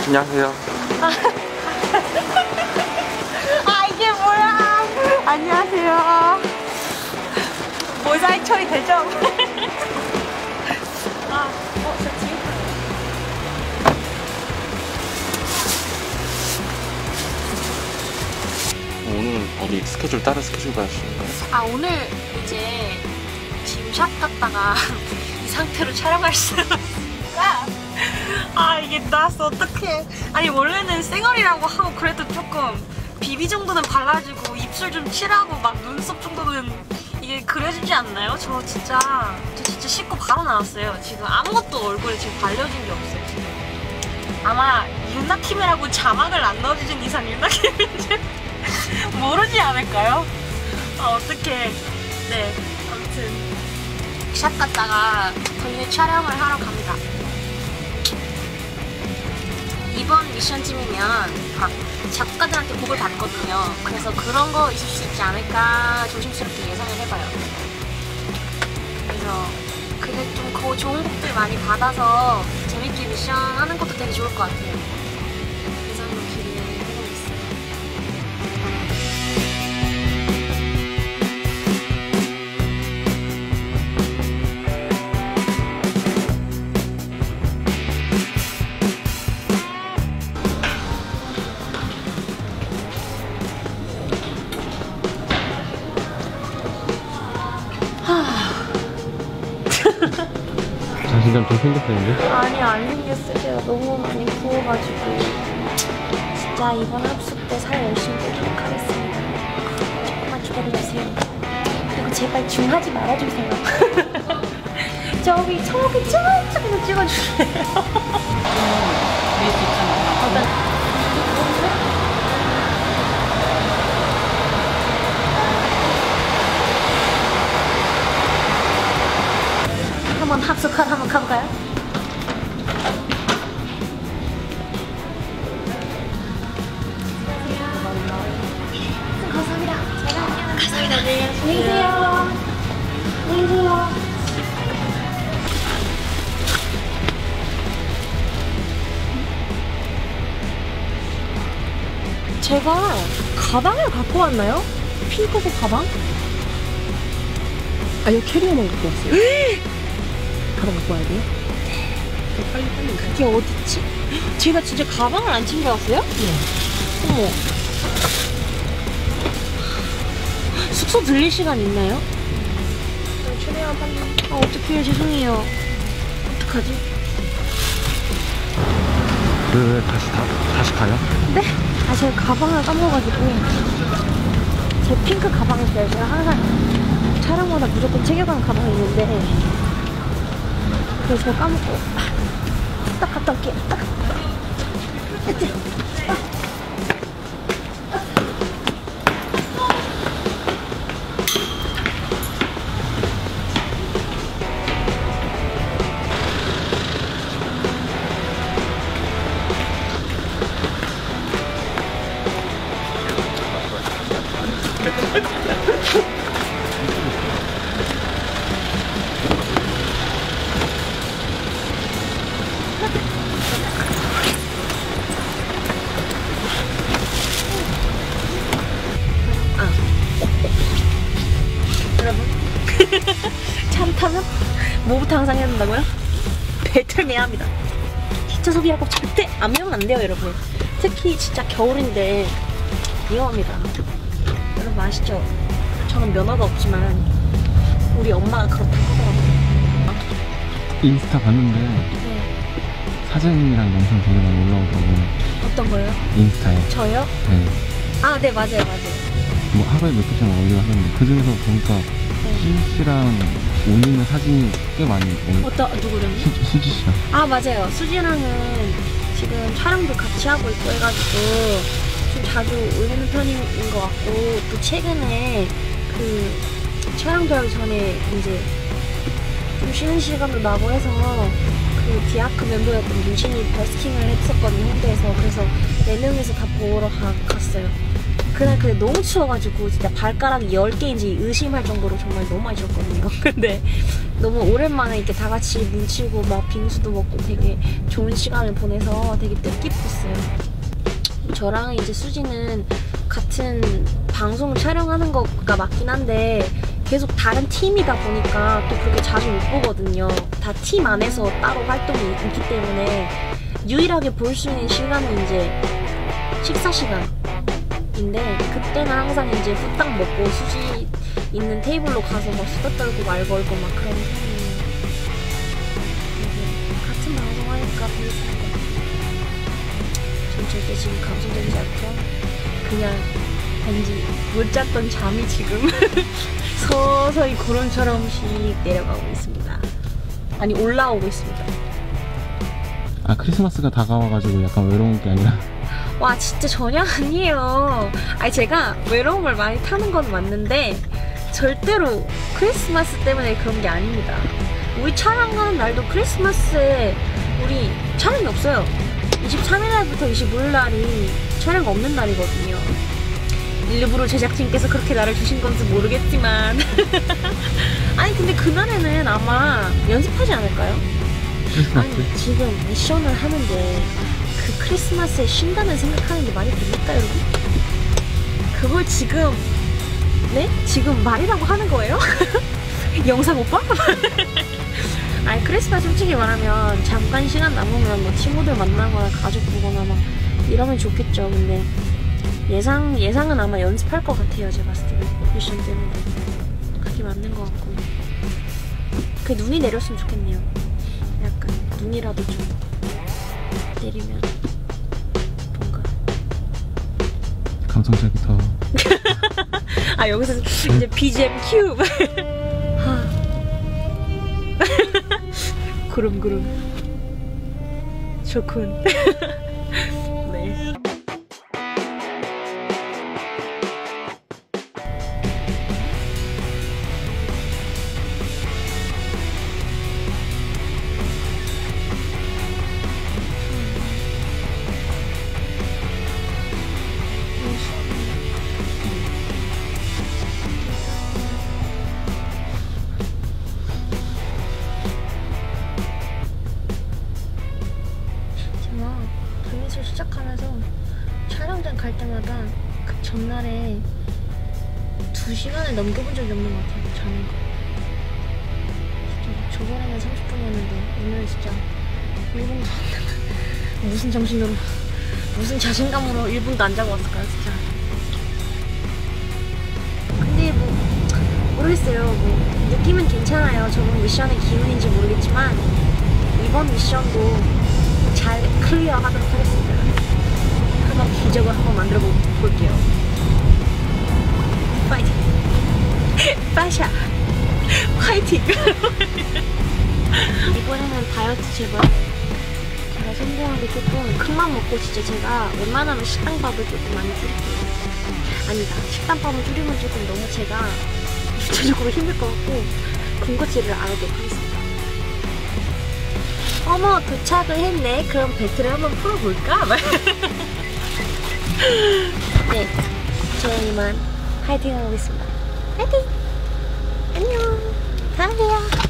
안녕하세요. 아 이게 뭐야? 안녕하세요. 모자이크 처리 되죠? 아, 저 뒤에 오늘 어디 스케줄 다른 스케줄 가시는 거예요? 아 오늘 이제 지금 샵 갔다가 이 상태로 촬영할 수가 없으니까 아 이게 나왔어 어떡해. 아니 원래는 쌩얼이라고 하고 그래도 조금 비비 정도는 발라주고 입술 좀 칠하고 막 눈썹 정도는 이게 그려지지 않나요? 저 진짜 씻고 바로 나왔어요. 지금 아무것도 얼굴에 지금 발려진 게 없어요. 지금. 아마 윤나킴이라고 자막을 안 넣어주신 이상 윤나킴인지 모르지 않을까요? 어떡해. 네, 아무튼 샵 갔다가 저희는 촬영을 하러 갑니다. 이번 미션쯤이면 작가들한테 보고를 받거든요. 그래서 그런 거 있을 수 있지 않을까 조심스럽게 예상을 해봐요. 그래서 그게 좀 좋은 곡들 많이 받아서 재밌게 미션 하는 것도 되게 좋을 것 같아요. 그래서 한번 기대해보고 있어요. 자신감 좀 생겼었는데? 아니 안 생겼어요. 제가 너무 많이 부어가지고 진짜 이번 합숙 때 살 열심히 빼도록 하겠습니다. 조금만 기다려주세요. 그리고 제발 줌하지 말아주세요. 저기 저쪽에서 찍어주세요. 한번 합숙하러 한번 가볼까요? 감사합니다. 감사합니다. 네. 안녕히 계세요. 안녕히 계세요. 제가 가방을 갖고 왔나요? 핑크색 가방? 아니요, 캐리어만 갖고 왔어요. 가방 갖고 와야 돼요? 빨리. 그게 어딨지? 제가 진짜 가방을 안 챙겨왔어요? 네. 어머. 숙소 들릴 시간 있나요? 최대한 빨리. 아 어떡해요. 죄송해요. 어떡하지? 왜 다시 가요? 네? 아 제가 가방을 까먹어가지고 제 핑크 가방이 있어요. 제가 항상 촬영마다 무조건 챙겨가는 가방이 있는데 그래서 제가 까먹고 딱 갔다 올게요. 딱. 참 타면 뭐부터 항상 해야 된다고요? 배탈매야 합니다. 기차 소비하고 절대 안 매우면 안 돼요, 여러분. 특히 진짜 겨울인데 위험합니다. 여러분 아시죠? 저는 면허가 없지만 우리 엄마가 그렇다고 하더라고요. 인스타 봤는데 네. 사진이랑 영상 되게 많이 올라오더라고. 어떤 거요? 인스타에. 저요? 네. 아, 네, 맞아요. 뭐 하루에 몇 개씩 올리고 하는데 그 중에서 보니까 수지 씨랑 올리는 사진이 꽤 많이 누구랑요? 수지 씨랑. 아, 맞아요. 수지랑은 지금 촬영도 같이 하고 있고 해가지고 좀 자주 올리는 편인 것 같고, 또 최근에 그 촬영도 하기 전에 이제 좀 쉬는 시간도 나고 해서 그 디아크 멤버였던 민신이 버스킹을 했었거든요, 홍대에서. 그래서 4명이서 다 보러 갔어요. 그날 근데 너무 추워가지고 진짜 발가락이 10개인지 의심할 정도로 정말 너무 많이 줬거든요. 근데 너무 오랜만에 이렇게 다 같이 뭉치고 막 빙수도 먹고 되게 좋은 시간을 보내서 되게 뜻깊었어요. 저랑 이제 수지는 같은 방송 촬영하는 거가 맞긴 한데 계속 다른 팀이다 보니까 또 그렇게 자주 못 보거든요. 다 팀 안에서 따로 활동이 있기 때문에 유일하게 볼 수 있는 시간은 이제 식사 시간인데 그때는 항상 이제 후딱 먹고 수지 있는 테이블로 가서 막 수다 떨고 말 걸고 막 그런 편이에요. 같은 방송 하니까 비슷한 것 같아요. 전 절대 지금 감성적이지 않고 그냥 단지 못 잤던 잠이 지금 서서히 구름처럼씩 내려가고 있습니다. 아니 올라오고 있습니다. 아, 크리스마스가 다가와가지고 약간 외로운 게 아니라. 와 진짜 전혀 아니에요. 아니 제가 외로움을 많이 타는 건 맞는데 절대로 크리스마스 때문에 그런 게 아닙니다. 우리 촬영하는 날도 크리스마스에 우리 촬영이 없어요. 23일날부터 25일날이 촬영 없는 날이거든요. 일부러 제작진께서 그렇게 나를 주신 건지 모르겠지만 아니 근데 그날에는 아마 연습하지 않을까요? 크리스마스? 아니 지금 미션을 하는데 그 크리스마스에 쉰다는 생각하는 게 말이 됩니까 여러분? 그걸 지금 네? 지금 말이라고 하는 거예요? 영상 오빠? 아니 크리스마스 솔직히 말하면 잠깐 시간 남으면 뭐 친구들 만나거나 가족 보거나 막 이러면 좋겠죠. 근데 예상은 아마 연습할 것 같아요. 제가 봤을 때 미션 때문에 그게 맞는 것 같고 그 눈이 내렸으면 좋겠네요. 약간 눈이라도 좀 내리면 뭔가 감성적이 더. 아 여기서 이제 BGM 큐 구름 좋군. 네. 불미술 시작하면서 촬영장 갈 때마다 그 전날에 2시간을 넘겨본 적이 없는 것 같아요. 자는 거. 진짜 저번에는 30분이었는데 오늘은 진짜 1분도 안 자고 무슨 정신으로 무슨 자신감으로 1분도 안 자고 왔을까요 진짜. 근데 뭐 모르겠어요. 뭐 느낌은 괜찮아요. 저번 미션의 기운인지 모르겠지만 이번 미션도 잘 클리어하도록 하겠습니다. 한번 기적을 한번 만들어 볼게요. 파이팅! 빠샤! 파이팅! 이번에는 다이어트 제발. 제가 성공하게 조금 큰맘 먹고 진짜 제가 웬만하면 식단밥을 조금 많이 줄일게요. 아니다. 식단밥을 줄이면 조금 너무 제가 육체적으로 힘들 것 같고 군것질을 안 하도록 하겠습니다. 어머 도착을 했네. 그럼 배틀을 한번 풀어볼까? 네, 저는 이만 파이팅 하고 있습니다. 파이팅! 안녕! 다음에요.